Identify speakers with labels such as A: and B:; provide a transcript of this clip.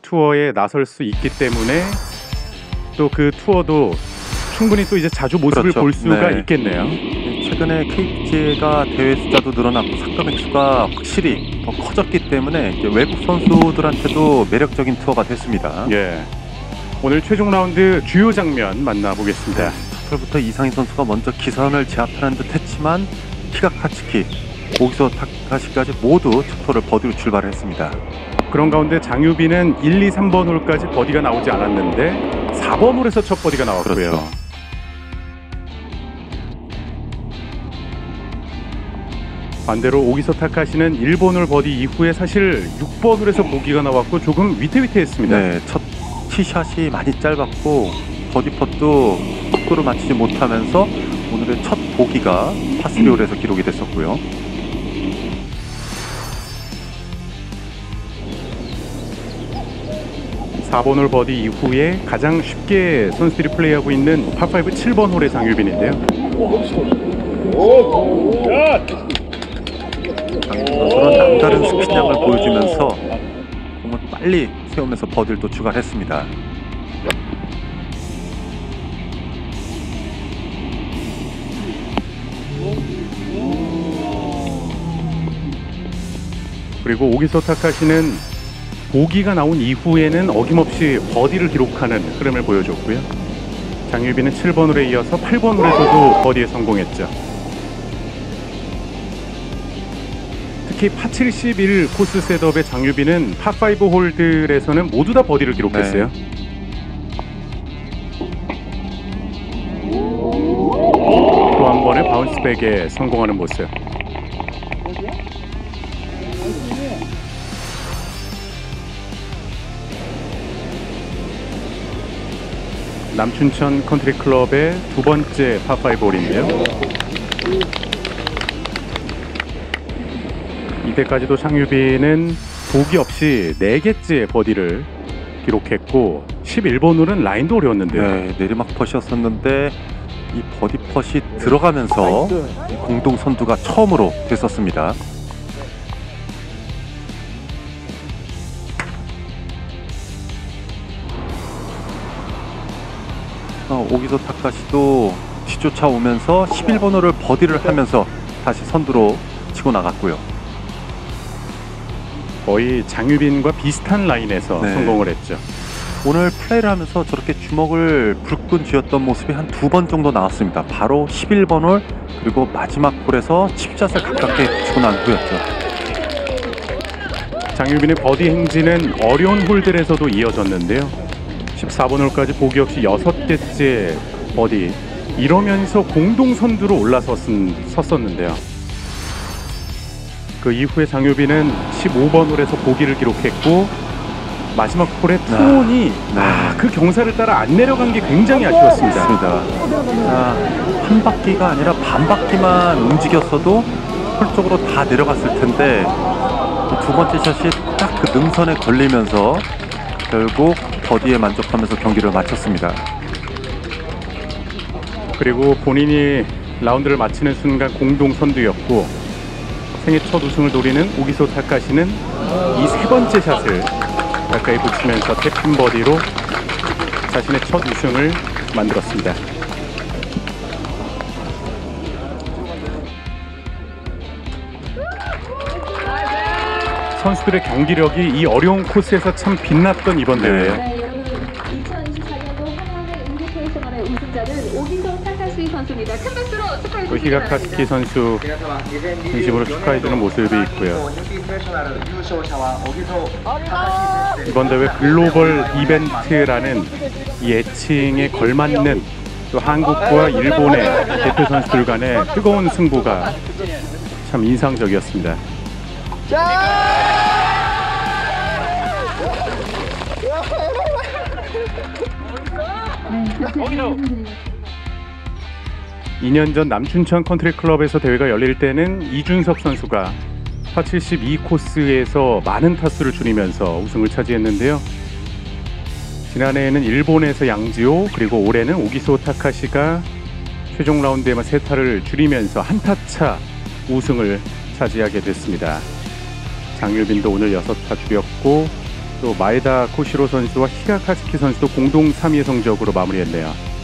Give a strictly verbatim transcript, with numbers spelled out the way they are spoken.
A: 투어에 나설 수 있기 때문에 또 그 투어도 충분히 또 이제 자주 모습을
B: 그렇죠.
A: 볼 수가
B: 네.
A: 있겠네요.
B: 최근에 케이피지에이가 대회 숫자도 늘어났고 상금 액수가 확실히 더 커졌기 때문에 이제 외국 선수들한테도 매력적인 투어가 됐습니다.
A: 예. 오늘 최종 라운드 주요 장면 만나보겠습니다.
B: 첫 홀부터 이상희 선수가 먼저 기선을 제압하는 듯 했지만 히가카츠키, 오기소 타카시까지 모두 첫 홀을 버디로 출발했습니다.
A: 그런 가운데 장유빈은 일, 이, 삼 번 홀까지 버디가 나오지 않았는데 사 번 홀에서 첫 버디가 나왔고요.
B: 그렇죠.
A: 반대로 오기소 타카시는 일 번 홀 버디 이후에 사실 육 번 홀에서 보기가 나왔고 조금 위태위태했습니다.
B: 네, 첫 티샷이 많이 짧았고 버디 펫도 속도를 맞추지 못하면서 오늘의 첫 보기가 파쓰리 홀에서 기록이 됐었고요.
A: 사 번 홀 버디 이후에 가장 쉽게 선수들이 플레이하고 있는 파오 칠 번 홀의 장유빈인데요.
B: 선수는 남다른 스피닝을 보여주면서 공을 빨리 세우면서 버디를 또 추가했습니다.
A: 그리고 오기소 타카시는 보기가 나온 이후에는 어김없이 버디를 기록하는 흐름을 보여줬고요. 장유빈은 칠 번 홀에 이어서 팔 번 홀에서도 버디에 성공했죠. 특히 파 칠십일 코스 셋업의 장유빈은 파 오 홀들에서는 모두 다 버디를 기록했어요.
B: 네.
A: 또 한 번의 바운스백에 성공하는 모습. 남춘천 컨트리 클럽의 두 번째 파 오 홀인데요. 이때까지도 장유빈은 보기 없이 네 개째 버디를 기록했고 십일 번 홀은 라인도 어려웠는데요.
B: 네, 내리막 펫이었었는데 이 버디 펫이 들어가면서 공동 선두가 처음으로 됐었습니다. 어, 오기소 타카시도 뒤쫓아오면서 십일 번 홀을 버디를 하면서 다시 선두로 치고 나갔고요.
A: 거의 장유빈과 비슷한 라인에서
B: 네.
A: 성공을 했죠.
B: 오늘 플레이를 하면서 저렇게 주먹을 불끈 쥐었던 모습이 한 두 번 정도 나왔습니다. 바로 십일 번 홀 그리고 마지막 홀에서 칩샷을 가깝게 치고 난 후였죠.
A: 장유빈의 버디 행진은 어려운 홀들에서도 이어졌는데요. 십사 번 홀까지 보기 없이 여섯 개째 버디, 이러면서 공동 선두로 올라섰었는데요. 그 이후에 장유빈은 십오 번 홀에서 보기를 기록했고 마지막 홀에 투혼이
B: 네.
A: 아, 그 경사를 따라 안 내려간 게 굉장히 아쉬웠습니다.
B: 맞습니다. 아, 한 바퀴가 아니라 반 바퀴만 움직였어도 홀 쪽으로 다 내려갔을 텐데 두 번째 샷이 딱 그 능선에 걸리면서 결국 버디에 만족하면서 경기를 마쳤습니다.
A: 그리고 본인이 라운드를 마치는 순간 공동 선두였고 생애 첫 우승을 노리는 오기소 타카시는 이 세 번째 샷을 가까이 붙이면서 탭핀 버디로 자신의 첫 우승을 만들었습니다. 선수들의 경기력이 이 어려운 코스에서 참 빛났던 이번 대회예요.
C: 네, 여러분 이천이십사 년도 한국의 인비테이셔널의 우승자는 오기소 타카시 선수입니다. 큰 박수로 축하해
A: 또
C: 주시기
A: 히가카스키
C: 바랍니다.
A: 선수 진심으로 축하해주는 모습이 있고요. 이번 대회 글로벌 이벤트라는 이 애칭에 걸맞는 또 한국과 일본의 대표 선수들 간의 뜨거운 승부가 참 인상적이었습니다. 이 년 전 남춘천 컨트리 클럽에서 대회가 열릴 때는 이준석 선수가 파 칠십이 코스에서 많은 타수를 줄이면서 우승을 차지했는데요. 지난해에는 일본에서 양지호, 그리고 올해는 오기소 타카시가 최종 라운드에만 세 타를 줄이면서 한 타 차 우승을 차지하게 됐습니다. 장유빈도 오늘 여섯 타 줄였고 또 마에다 코시로 선수와 히가카즈키 선수도 공동 삼 위의 성적으로 마무리했네요.